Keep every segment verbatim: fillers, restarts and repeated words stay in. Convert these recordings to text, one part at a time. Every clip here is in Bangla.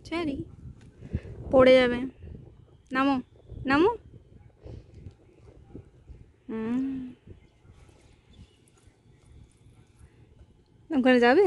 চেরি পড়ে যাবে, নামো নামো। হুম, ওখানে যাবে।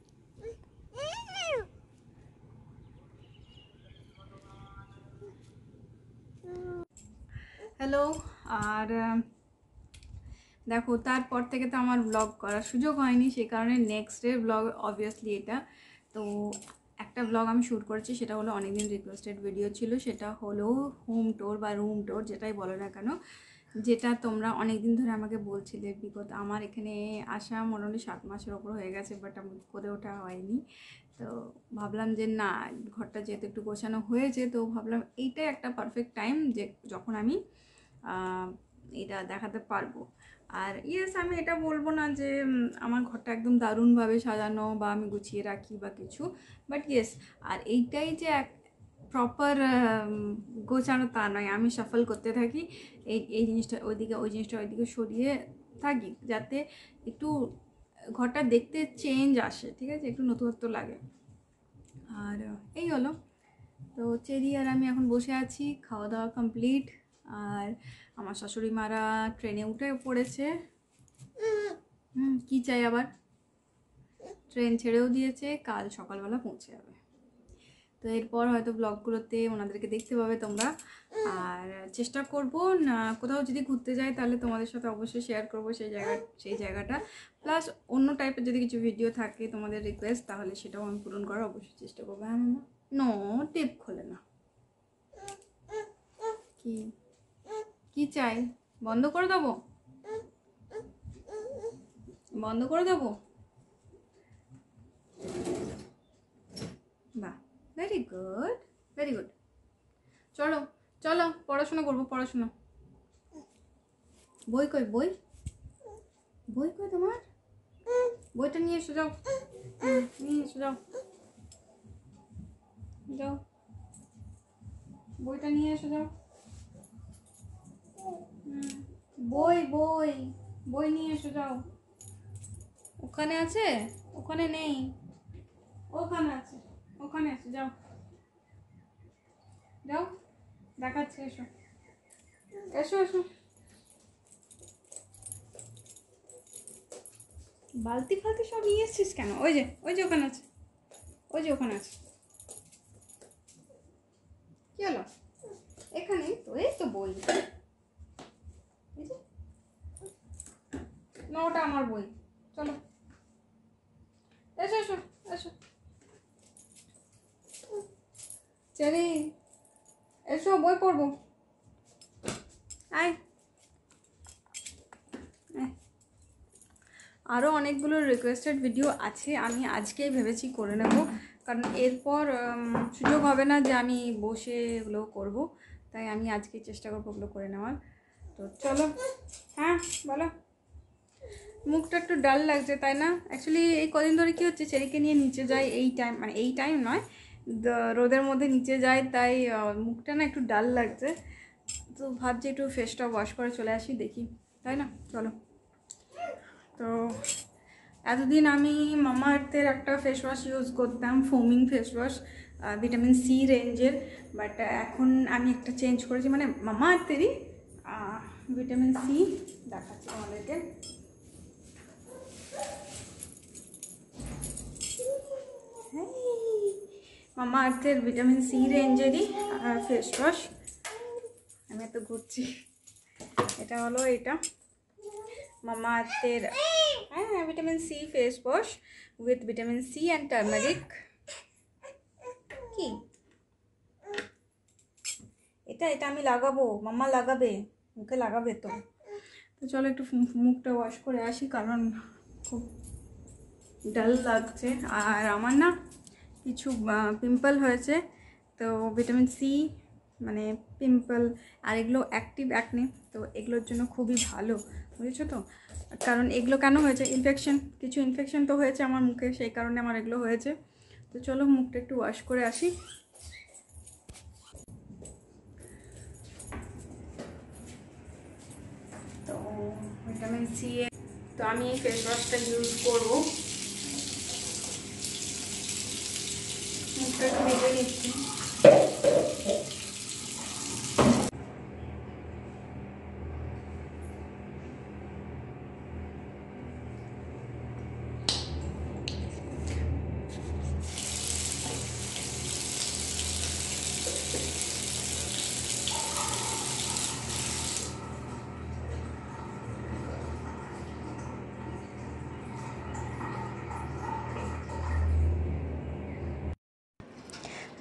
হ্যালো। আর দেখো, তারপর থেকে তো আমার ব্লগ করার সুযোগ হয়নি, সেই কারণে নেক্সট ডে ব্লগ অবভিয়াসলি এটা। তো একটা ব্লগ আমি শ্যুট করেছি, সেটা হলো অনেকদিন রিকোয়েস্টেড ভিডিও ছিল, সেটা হলো হোম টোর বা রুম টোর, যেটাই বলো না কেন, যেটা তোমরা অনেক দিন ধরে আমাকে বলছিলে। বিগত আমার এখানে আসা মোটামুটি সাত মাসের ওপর হয়ে গেছে, বাট আমি করে ওঠা হয়নি। তো ভাবলাম যে না, ঘরটা যেহেতু একটু গোছানো হয়েছে, তো ভাবলাম এইটাই একটা পারফেক্ট টাইম যে যখন আমি এটা দেখাতে পারবো। আর ইয়েস, আমি এটা বলবো না যে আমার ঘরটা একদম দারুণভাবে সাজানো বা আমি গুছিয়ে রাখি বা কিছু, বাট ইয়েস, আর এইটাই যে এক প্রপার গোছানো তা নয়। আমি শাফল করতে থাকি, এই এই জিনিসটা ওইদিকে, ওই জিনিসটা ওইদিকে সরিয়ে থাকি, যাতে একটু ঘরটা দেখতে চেঞ্জ আসে, ঠিক আছে, একটু নতুনত্ব লাগে। আর এই হলো। তো চেরি আর আমি এখন বসে আছি, খাওয়া দাওয়া কমপ্লিট। আর আমার শাশুড়ি মারা ট্রেনে উঠে পড়েছে। হুম, কী চাই আবার? ট্রেন ছেড়েও দিয়েছে, কাল সকালবেলা পৌঁছে যাবে। তো এরপর হয়তো ব্লগগুলোতে ওনাদেরকে দেখতে পাবে তোমরা। আর চেষ্টা করব না, কোথাও যদি ঘুরতে যাই তাহলে তোমাদের সাথে অবশ্যই শেয়ার করব সেই জায়গা সেই জায়গাটা প্লাস অন্য টাইপের যদি কিছু ভিডিও থাকে তোমাদের রিকোয়েস্ট, তাহলে সেটাও আমি পূরণ করার অবশ্যই চেষ্টা করবো। হ্যাঁ মামা, নো টেপ খোলে না। কি কি চাই? বন্ধ করে দেবো, বন্ধ করে দেবো। বাহ, ভেরি গুড, ভেরি গুড। চলো চলো, পড়াশোনা করবো, পড়াশোনা। বই কই? বই বই কই তোমার? বইটা নিয়ে এসো, যাও, নিয়ে এসো, যাও যাও, বইটা নিয়ে এসো, যাও। বই বই বই নিয়ে এসো, যাও। ওখানে আছে? ওখানে নেই, ওখানে আছে, ওখানে আছে, যাও যাও, দেখাচ্ছে, এসো এসো এসো। বালতি ফালতি সব নিয়ে এসছিস কেন? ওই যে ওই যে ওখানে আছে, ওই যে ওখানে আছে। কি হলো? এখানে তো, এই তো বই, না ওটা আমার বই। চলো, এসো এসো এসো। চেরি এসো, বই পড়বো, আয়। আরও অনেকগুলো রিকোয়েস্টেড ভিডিও আছে, আমি আজকেই ভেবেছি করে নেব, কারণ এরপর সুযোগ হবে না যে আমি বসে এগুলো করবো, তাই আমি আজকেই চেষ্টা করবো ওগুলো করে নেওয়ার। তো চলো। হ্যাঁ বলো। মুখটা একটু ডাল লাগছে, তাই না? অ্যাকচুয়ালি এই কদিন ধরে কী হচ্ছে, চেরিকে নিয়ে নিচে যাই, এই টাইম মানে এই টাইম নয়, রোদের মধ্যে নিচে যায়, তাই মুখটা না একটু ডাল লাগছে। তো ভাবছি একটু ফেসটা ওয়াশ করে চলে আসি, দেখি, তাই না? চলো। তো এতদিন আমি মামা আর্থের একটা ফেস ওয়াশ ইউজ করতাম, foaming face wash, vitamin C রেঞ্জের, বাট এখন আমি একটা চেঞ্জ করেছি, মানে মামা আর্থেরই ভিটামিন সি, দেখাচ্ছি আমাদেরকে। মামা আর্থের ভিটামিন সি রেঞ্জেরই ফেস ওয়াশ, আমি এত ঘুরছি। এটা হলো এটা মামা আর্থের হ্যাঁ vitamin C face wash with vitamin C and turmeric. কি এটা? এটা আমি লাগাবো, মাম্মা লাগাবে, মুখে লাগাবে। তো তো চলো একটু মুখটা ওয়াশ করে আসি, কারণ খুব ডাল লাগছে। আর আমার না কিছু পিম্পল হয়েছে, তো ভিটামিন সি মানে পিম্পল আর এগুলো অ্যাক্টিভ অ্যাকনে, তো এগুলোর জন্য খুবই ভালো, বুঝেছো তো? কারণ এগুলো কেন হয়েছে, ইনফেকশন, কিছু ইনফেকশন তো হয়েছে আমার মুখে, সেই কারণে আমার এগুলো হয়েছে। তো চলো মুখটা একটু ওয়াশ করে আসি। তো ভিটামিন সি, তো আমি এই ফেস ওয়াশটা ইউজ করবো, মুখটা একটু ভেজে নিচ্ছি।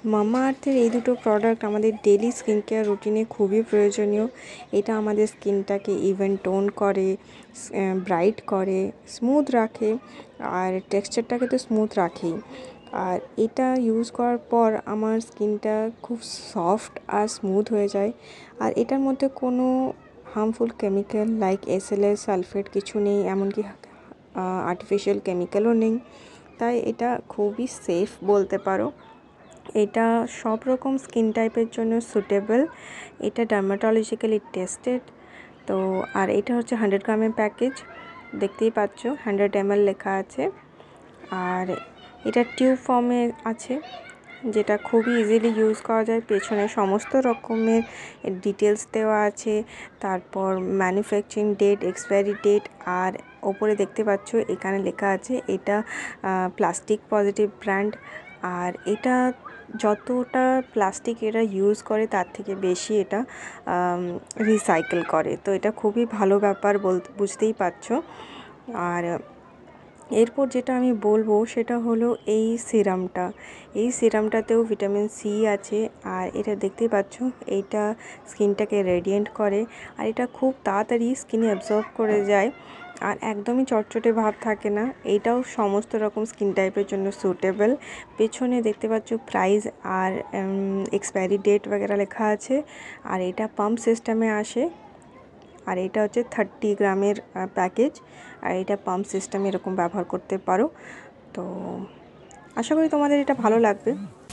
মামা আর্থের এই দুটো প্রোডাক্ট আমাদের ডেলি স্কিন কেয়ার রুটিনে খুবই প্রয়োজনীয়। এটা আমাদের স্কিনটাকে ইভেন টোন করে, ব্রাইট করে, স্মুথ রাখে, আর টেক্সচারটাকে তো স্মুথ রাখেই। আর এটা ইউজ করার পর আমার স্কিনটা খুব সফট আর স্মুথ হয়ে যায়। আর এটার মধ্যে কোনো harmful chemical like SLS sulphate কিছু নেই, এমনকি আর্টিফিশিয়াল কেমিক্যালও নেই, তাই এটা খুবই সেফ বলতে পারো। এটা সব রকম স্কিন টাইপের জন্য সুটেবল। এটা ডার্মাটোলজিক্যালি টেস্টেড। তো আর এটা হচ্ছে হান্ড্রেড গ্রামের প্যাকেজ, দেখতেই পাচ্ছ হান্ড্রেড এমএল লেখা আছে। আর এটা টিউব ফর্মে আছে, যেটা খুবই ইজিলি ইউজ করা যায়। পেছনে সমস্ত রকমের ডিটেলস দেওয়া আছে, তারপর ম্যানুফ্যাকচারিং ডেট, এক্সপায়ারি ডেট, আর ওপরে দেখতে পাচ্ছ এখানে লেখা আছে এটা প্লাস্টিক পজিটিভ ব্র্যান্ড। আর এটা যতটা প্লাস্টিক এরা ইউজ করে তার থেকে বেশি এটা রিসাইকেল করে, তো এটা খুবই ভালো ব্যাপার বলতে বুঝতেই পারছো। আর এরপর যেটা আমি বলবো সেটা হলো এই সিরামটা। এই সিরামটাতেও ভিটামিন সি আছে, আর এটা দেখতেই পাচ্ছ এইটা স্কিনটাকে রেডিয়েন্ট করে, আর এটা খুব তাড়াতাড়ি স্কিনে অ্যাবজর্ব করে যায়, আর একদমই চটচটে ভাব থাকে না। এইটাও সমস্ত রকম স্কিন টাইপের জন্য সুটেবল। পেছনে দেখতে পাচ্ছ প্রাইস আর এক্সপায়ারি ডেট वगैरह লেখা আছে। আর এটা পাম্প সিস্টেমে আসে, আর এটা হচ্ছে থার্টি গ্রামের প্যাকেজ, আর এটা পাম্প সিস্টেম এরকম ব্যবহার করতে পারো। তো আশা করি তোমাদের এটা ভালো লাগবে।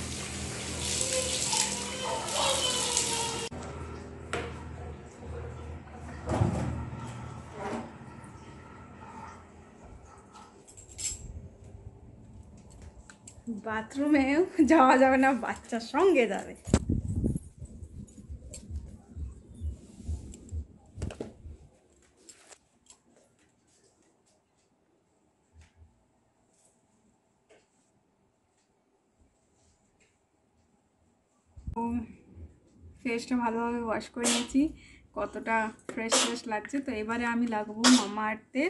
বাথরুমেও যাওয়া যাবে না, বাচ্চার সঙ্গে যাবে। ফেসটা ভালোভাবে ওয়াশ করে নিয়েছি, কতটা ফ্রেশ ফ্রেশ লাগছে। তো এবারে আমি লাগাবো মামা আর্থের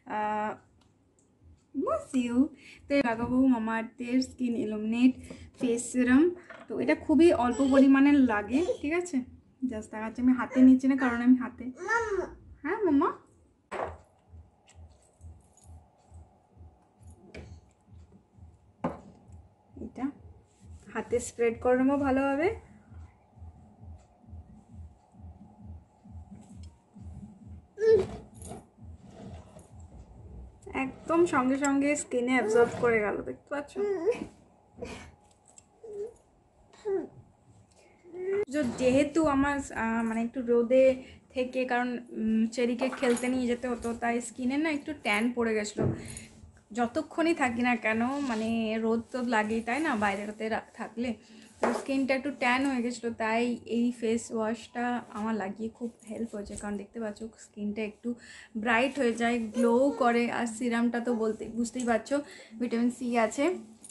ইউ তো লাগাবো মামা আর্থের স্কিন ইলুমিনেট ফেস সিরাম। তো এটা খুবই অল্প পরিমাণে লাগে, ঠিক আছে। জাস্ট দেখাচ্ছি, আমি হাতে নিচ্ছি না কারণ আমি হাতে, হ্যাঁ মামা, এটা হাতে স্প্রেড করে নেবো ভালোভাবে। একদম সঙ্গে সঙ্গে স্কিনে অ্যাবজর্ব করে গেল, দেখতে পাচ্ছ। যেহেতু আমার মানে একটু রোদে থেকে, কারণ চেরিকে খেলতে নিয়ে যেতে হতো, তাই স্কিনে না একটু ট্যান পড়ে গেছিলো। যতক্ষণই থাকি না কেন, মানে রোদ তো লাগেই, তাই না, বাইরেতে থাকলে। তো স্কিনটা একটু ট্যান হয়ে গেছিলো, তাই এই ফেস ওয়াশটা আমার লাগিয়ে খুব হেল্প হয়েছে। কারণ দেখতে পাচ্ছ স্কিনটা একটু ব্রাইট হয়ে যায়, গ্লো করে। আর সিরামটা তো বলতে বুঝতেই পারছো ভিটামিন সি আছে।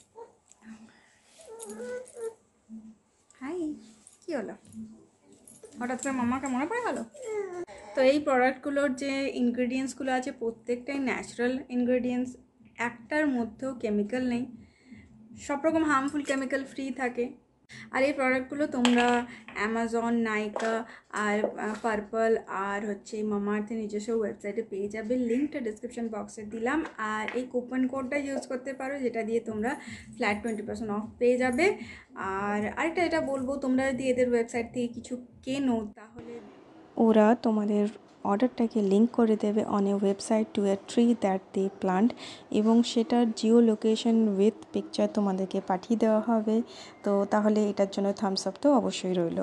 হাই, কী হলো হঠাৎ করে, মামাকে মনে পড়ে গেল? তো এই প্রোডাক্টগুলোর যে ইনগ্রেডিয়েন্টসগুলো আছে প্রত্যেকটাই ন্যাচারাল ইনগ্রেডিয়েন্টস, একটার মধ্যেও কেমিক্যাল নেই, সব রকম হার্মফুল কেমিক্যাল ফ্রি থাকে। আর এই প্রোডাক্টগুলো তোমরা অ্যামাজন, নাইকা আর পার্পল আর হচ্ছে মামা আর্থের নিজস্ব ওয়েবসাইটে পেয়ে যাবে, লিঙ্কটা ডিসক্রিপশন বক্সে দিলাম। আর এই কুপন কোডটা ইউজ করতে পারো, যেটা দিয়ে তোমরা ফ্ল্যাট টোয়েন্টি পার্সেন্ট অফ পেয়ে যাবে। আর আরেকটা এটা বলবো, তোমরা যদি এদের ওয়েবসাইট থেকে কিছু কেনো তাহলে ওরা তোমাদের অর্ডারটাকে লিঙ্ক করে দেবে on a website to a tree that they plant, এবং সেটার জিও লোকেশন উইথ পিকচার তোমাদেরকে পাঠিয়ে দেওয়া হবে। তো তাহলে এটার জন্য থামস আপ তো অবশ্যই রইল।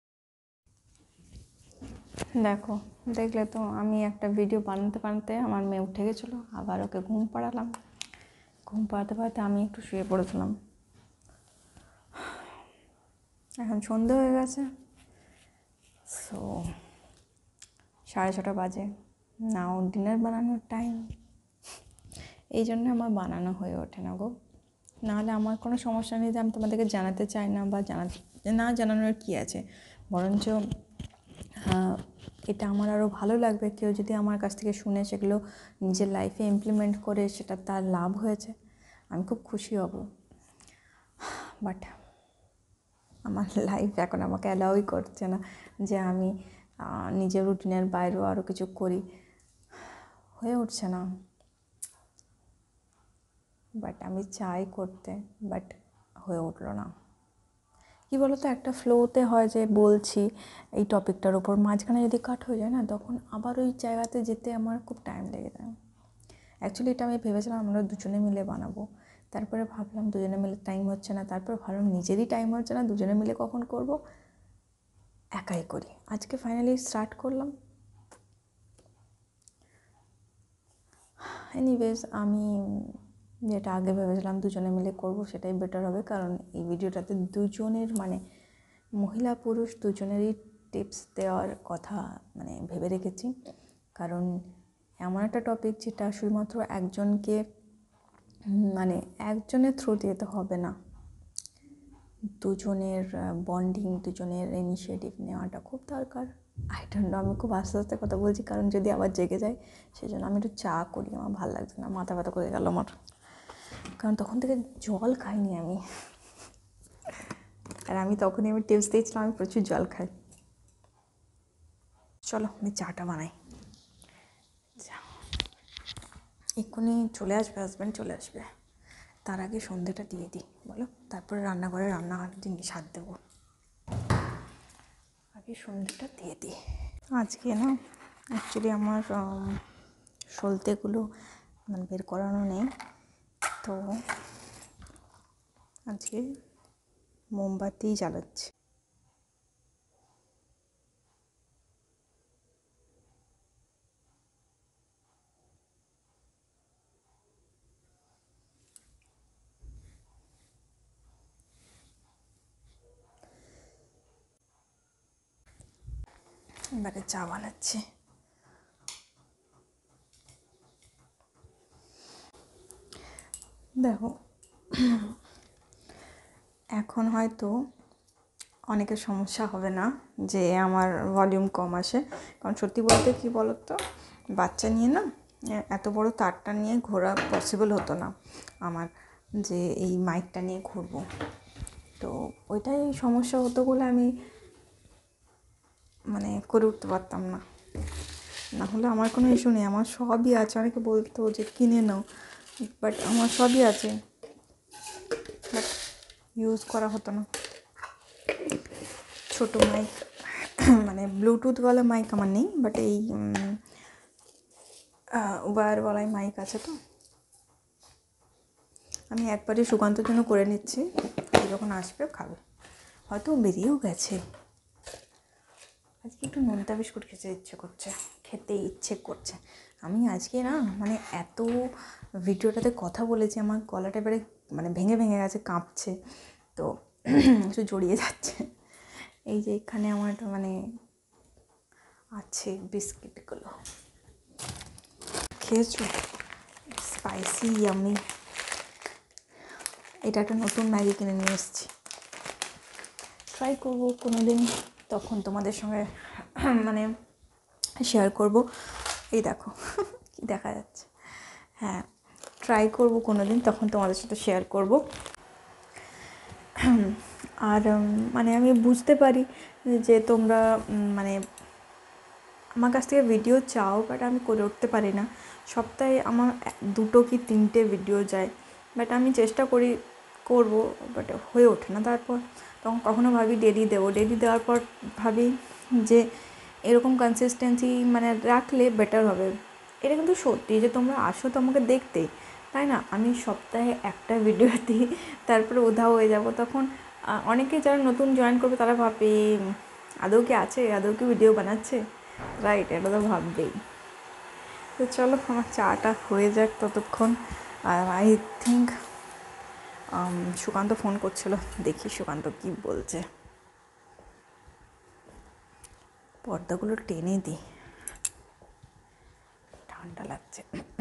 দেখো, দেখলে তো আমি একটা ভিডিও বানাতে বানাতে আমার মেয়ে উঠে গেছিলো, আবার ওকে ঘুম পাড়ালাম। ঘুম পাড়াতে পাড়াতে আমি একটু শুয়ে পড়েছিলাম। এখন সন্ধে হয়ে গেছে, সো সাড়ে ছটা বাজে, নাও ডিনার বানানোর টাইম। এই জন্য আমার বানানো হয়ে ওঠে না গো। নাহলে আমার কোনো সমস্যা নেই যে আমি তোমাদেরকে জানাতে চাই না, বা জানা না জানানোর কী আছে, বরঞ্চ এটা আমার আরও ভালো লাগবে কেউ যদি আমার কাছ থেকে শুনে সেগুলো নিজের লাইফে ইমপ্লিমেন্ট করে সেটা তার লাভ হয়েছে, আমি খুব খুশি হব। বাট আমার লাইফ এখন আমাকে অ্যালাউই করছে না যে আমি নিজের রুটিনের বাইরেও আরও কিছু করি, হয়ে উঠছে না। বাট আমি চাই করতে, বাট হয়ে উঠলো না। কী বলো তো, একটা ফ্লোতে হয় যে বলছি এই টপিকটার ওপর, মাঝখানে যদি কাট হয়ে যায় না, তখন আবার ওই জায়গাতে যেতে আমার খুব টাইম লেগে যায়। অ্যাকচুয়ালি এটা আমি ভেবেছিলাম আমরা দুজনে মিলে বানাবো, তারপরে ভাবলাম দুজনে মিলে টাইম হচ্ছে না, তারপরে ভাবলাম নিজেরই টাইম হচ্ছে না, দুজনে মিলে কখন করব, একাই করি। আজকে ফাইনালি স্টার্ট করলাম। এনিওয়েজ, আমি যেটা আগে ভেবেছিলাম দুজনে মিলে করব সেটাই বেটার হবে, কারণ এই ভিডিওটাতে দুজনের মানে মহিলা পুরুষ দুজনেরই টিপস দেওয়ার কথা মানে ভেবে রেখেছি। কারণ এমন একটা টপিক যেটা শুধুমাত্র একজনকে মানে একজনের থ্রু দিয়ে তো হবে না, দুজনের বন্ডিং, দুজনের ইনিশিয়েটিভ নেওয়াটা খুব দরকার। আই ডোন্ট নো, আমি খুব আস্তে আস্তে কথা বলছি, কারণ যদি আবার জেগে যায় সেই জন্য আমি একটু চা করি, আমার ভালো লাগছে না, মাথা ব্যথা করে গেল আমার, কারণ তখন থেকে জল খাইনি আমি। আর আমি তখনই আমি টিপস দিয়েছিলাম আমি প্রচুর জল খাই। চলো আমি চাটা বানাই। এক্ষুনি চলে আসবে, হাজব্যান্ড চলে আসবে, তার আগে সন্ধেটা দিয়ে দিই বলো, তারপরে রান্নাঘরে রান্নাঘর জিনিস হাত দেবো, আগে সন্ধেটা দিয়ে দিই। আজকে না অ্যাকচুয়ালি আমার সলতেগুলো মানে বের করানো নেই, তো আজকে মোমবাতি জ্বালাচ্ছি। এবারে চা বানাচ্ছি। দেখো, এখন হয়তো অনেকের সমস্যা হবে না যে আমার ভলিউম কম আসে, কারণ সত্যি বলতে কী বলো তো, বাচ্চা নিয়ে না এত বড় তারটা নিয়ে ঘোরা পসিবল হতো না আমার, যে এই মাইকটা নিয়ে ঘুরবো, তো ওইটাই সমস্যা হতো বলে আমি মানে করে উঠতে পারতাম না। না হলে আমার কোনো ইস্যু নেই, আমার সবই আছে। অনেকে বলতো যে কিনে নাও, বাট আমার সবই আছে, বাট ইউজ করা হতো না। ছোটো মাইক মানে ব্লুটুথওয়ালা মাইক আমার নেই, বাট এই ওয়্যারওয়ালাই মাইক আছে। তো আমি একবারই সুকান্তর জন্য করে নিচ্ছি, যখন আসবে খাবে, হয়তো বেরিয়েও গেছে। আজকে একটু নোনতা বিস্কুট খেতে ইচ্ছে করছে, খেতে ইচ্ছে করছে। আমি আজকে না মানে এত ভিডিওটাতে কথা বলেছি, আমার গলাটা এবারে মানে ভেঙে ভেঙে গেছে, কাঁপছে, তো একটু জড়িয়ে যাচ্ছে। এই যে এখানে আমার মানে আছে বিস্কিটগুলো, খেয়েছো? Spicy yummy. এটা একটা নতুন ম্যাগি কিনে নিয়ে এসেছি, ট্রাই করবো কোনো দিন, তখন তোমাদের সঙ্গে মানে শেয়ার করব। এই দেখো কি দেখা যাচ্ছে, হ্যাঁ ট্রাই করব কোনো দিন, তখন তোমাদের সাথে শেয়ার করব। আর মানে আমি বুঝতে পারি যে তোমরা মানে আমার কাছ থেকে ভিডিও চাও, বাট আমি করে উঠতে পারি না। সপ্তাহে আমার দুটো কি তিনটে ভিডিও যায়, বাট আমি চেষ্টা করি করব, বাট হয়ে ওঠে না। তারপর তখন কখনো ভাবি ডেলি দেবো, ডেলি দেওয়ার পর ভাবি যে এরকম কনসিস্টেন্সি মানে রাখলে বেটার হবে। এটা কিন্তু সত্যি যে তোমরা আসো তো আমাকে দেখতে, তাই না? আমি সপ্তাহে একটা ভিডিও দিই, তারপরে উধাও হয়ে যাব, তখন অনেকে যারা নতুন জয়েন করবে তারা ভাবে আদৌ কি আছে, আদৌ কি ভিডিও বানাচ্ছে, রাইট? এটা তো ভাববেই। তো চলো আমার চাটা হয়ে যাক ততক্ষণ। আর আই থিঙ্ক সুকান্ত ফোন করছিল, দেখি সুকান্ত কি বলছে। পর্দাগুলো টেনে দিই, ঠান্ডা লাগছে।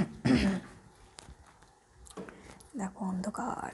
দেখো অন্ধকার।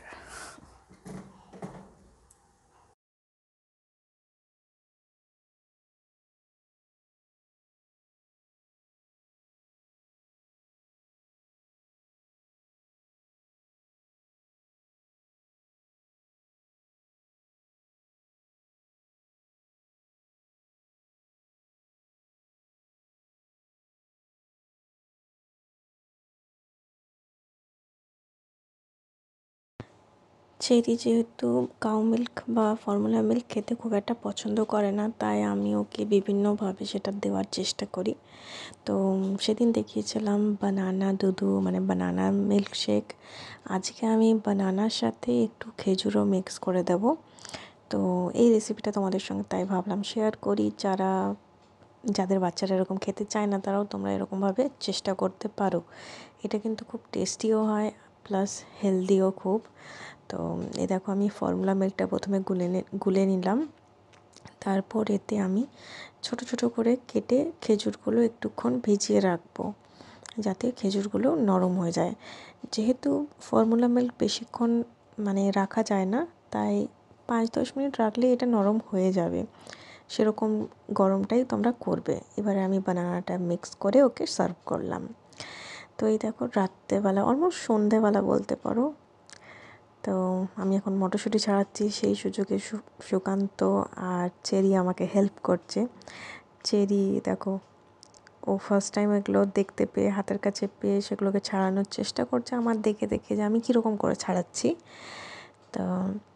চেরি যেহেতু কাউ মিল্ক বা ফর্মুলা মিল্ক খেতে খুব একটা পছন্দ করে না, তাই আমি ওকে বিভিন্নভাবে সেটা দেওয়ার চেষ্টা করি। তো সেদিন দেখিয়েছিলাম বানানা দুধু মানে বানানা মিল্ক শেক। আজকে আমি বানানার সাথে একটু খেজুরও মিক্স করে দেব। তো এই রেসিপিটা তোমাদের সঙ্গে তাই ভাবলাম শেয়ার করি। যারা যাদের বাচ্চারা এরকম খেতে চায় না, তারাও তোমরা এরকমভাবে চেষ্টা করতে পারো। এটা কিন্তু খুব টেস্টিও হয়, প্লাস হেলদিও খুব। তো এই দেখো আমি ফর্মুলা মিল্কটা প্রথমে গুলে গুলে নিলাম। তারপর এতে আমি ছোট ছোট করে কেটে খেজুরগুলো একটুক্ষণ ভিজিয়ে রাখবো, যাতে খেজুরগুলো নরম হয়ে যায়। যেহেতু ফর্মুলা মিল্ক বেশিক্ষণ মানে রাখা যায় না, তাই পাঁচ দশ মিনিট রাখলে এটা নরম হয়ে যাবে। সেরকম গরমটাই তোমরা করবে। এবারে আমি বানানাটা মিক্স করে ওকে সার্ভ করলাম। তো এই দেখো রাত্রেবেলা, অলমোস্ট সন্ধেবেলা বলতে পারো। তো আমি এখন মটরশুঁটি ছাড়াচ্ছি, সেই সুযোগে সুকান্ত আর চেরি আমাকে হেল্প করছে। চেরি দেখো, ও ফার্স্ট টাইম এগুলো দেখতে পেয়ে, হাতের কাছে পেয়ে সেগুলোকে ছাড়ানোর চেষ্টা করছে আমার দেখে দেখে যে আমি কীরকম করে ছাড়াচ্ছি। তো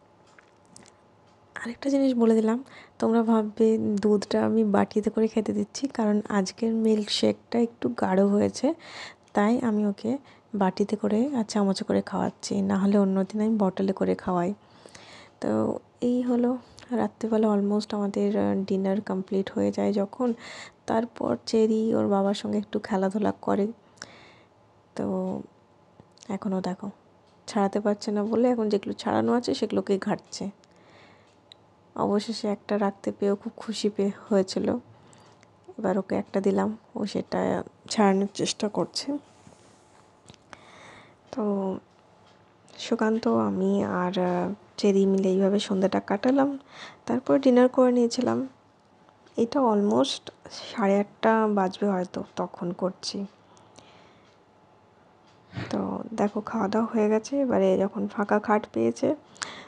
আরেকটা জিনিস বলে দিলাম, তোমরা ভাববে দুধটা আমি বাটিতে করে খেতে দিচ্ছি, কারণ আজকের মিল্ক শেকটা একটু গাঢ় হয়েছে, তাই আমি ওকে বাটিতে করে আর চামচে করে খাওয়াচ্ছি, না হলে অন্য দিন আমি বটলে করে খাওয়াই। তো এই হলো রাত্রিবেলা অলমোস্ট আমাদের ডিনার কমপ্লিট হয়ে যায় যখন, তারপর চেরি ওর বাবার সঙ্গে একটু খেলাধুলা করে। তো এখনও দেখো ছাড়াতে পারছে না বলে এখন যেগুলো ছাড়ানো আছে সেগুলোকেই ঘাঁটছে। অবশেষে একটা রাখতে পেয়েও খুব খুশি পেয়ে হয়েছিল। এবার ওকে একটা দিলাম, ও সেটা ছাড়ানোর চেষ্টা করছে। তো সুকান্ত, আমি আর চেরি মিলে এইভাবে সন্ধ্যাটা কাটালাম। তারপর ডিনার করে নিয়েছিলাম। এটা অলমোস্ট সাড়ে আটটা বাজবে হয়তো তখন করছি। তো দেখো খাওয়া দাওয়া হয়ে গেছে। এবারে যখন ফাঁকা খাট পেয়েছে